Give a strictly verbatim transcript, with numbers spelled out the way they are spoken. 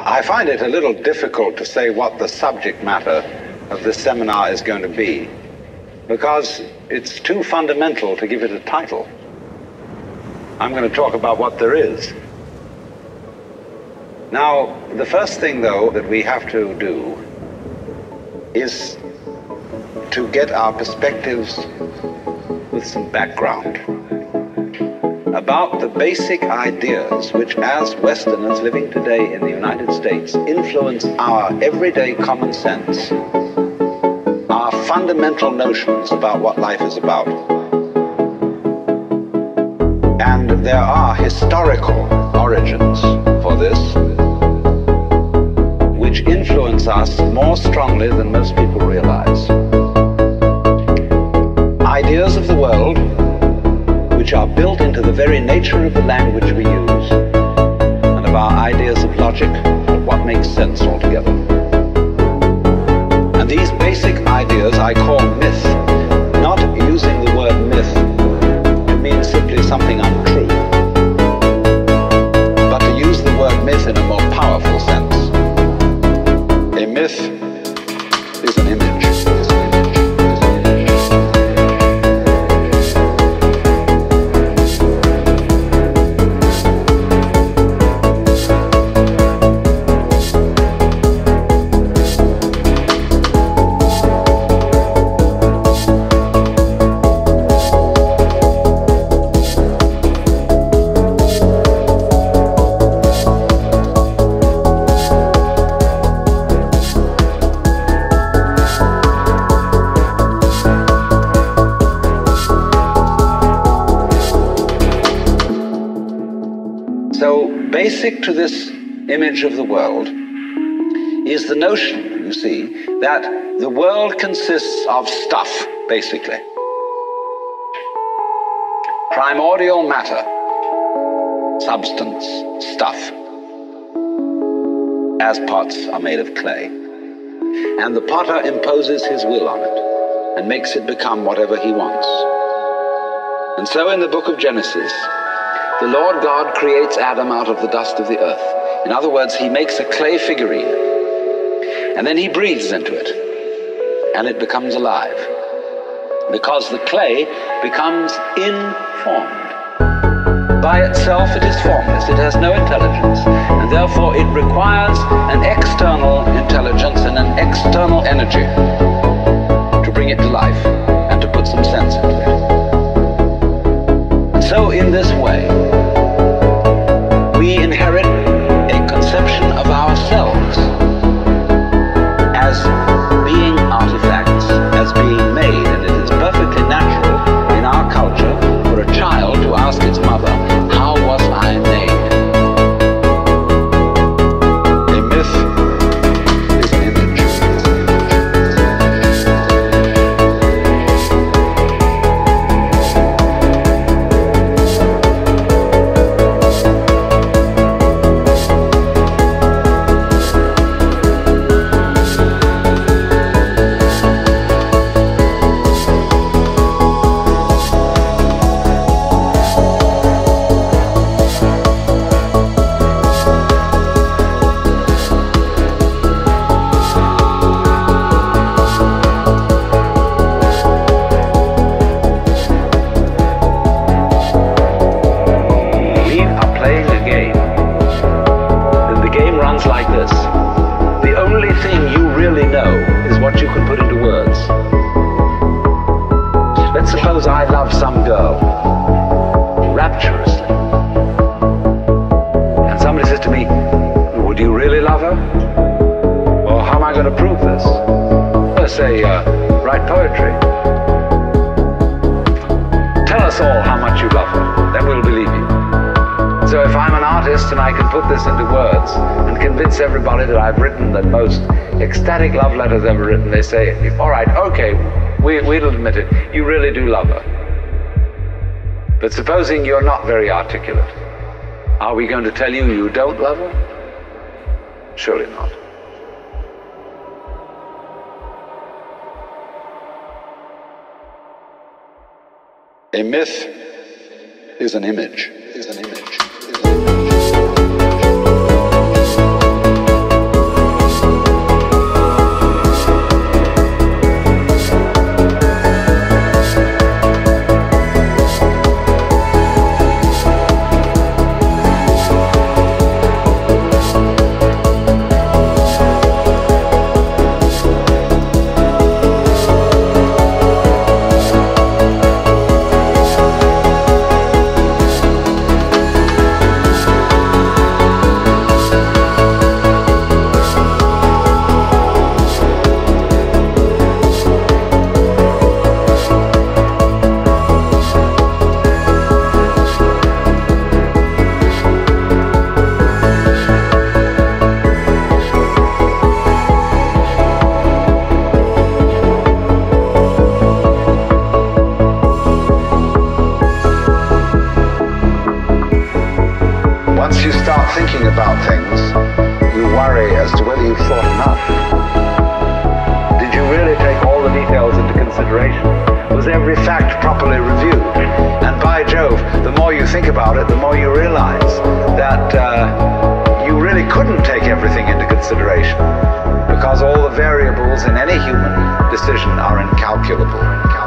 I find it a little difficult to say what the subject matter of this seminar is going to be, because it's too fundamental to give it a title. I'm going to talk about what there is. Now, the first thing, though, that we have to do is to get our perspectives with some background about the basic ideas which, as Westerners living today in the United States, influence our everyday common sense, our fundamental notions about what life is about. And there are historical origins for this, which influence us more strongly than most people realize. Ideas of the world which are built into the very nature of the language we use, and of our ideas of logic, of what makes sense altogether. And these basic ideas I call myth, not using the word myth to mean simply something untrue, but to use the word myth in a more powerful sense. A myth is an image. Basic to this image of the world is the notion, you see, that the world consists of stuff, basically. Primordial matter, substance, stuff, as pots are made of clay. And the potter imposes his will on it and makes it become whatever he wants. And so in the book of Genesis, the Lord God creates Adam out of the dust of the earth. In other words, he makes a clay figurine, and then he breathes into it, and it becomes alive, because the clay becomes informed. By itself, it is formless, it has no intelligence, and therefore it requires an external intelligence and an external energy to bring it to life and to put some sense into it. And so in this way, we inherit a conception of ourselves as being artifacts, as being made, and it is perfectly natural in our culture for a child to ask its mother, "How was I made?" A myth is an image. I love some girl rapturously, and somebody says to me, "Would you really love her? Well, how am I going to prove this?" I say, uh, write poetry. Tell us all how much you love her, then we'll believe you. So if I'm an artist and I can put this into words and convince everybody that I've written the most ecstatic love letters ever written, they say, "All right, okay, we, we'll admit it, you really do love her. But supposing you're not very articulate, are we going to tell you you don't love her? Surely not." A myth is an image, is an image, is an image. worry as to whether you've thought enough. Did you really take all the details into consideration? Was every fact properly reviewed? And by Jove, the more you think about it, the more you realize that uh, you really couldn't take everything into consideration, because all the variables in any human decision are incalculable.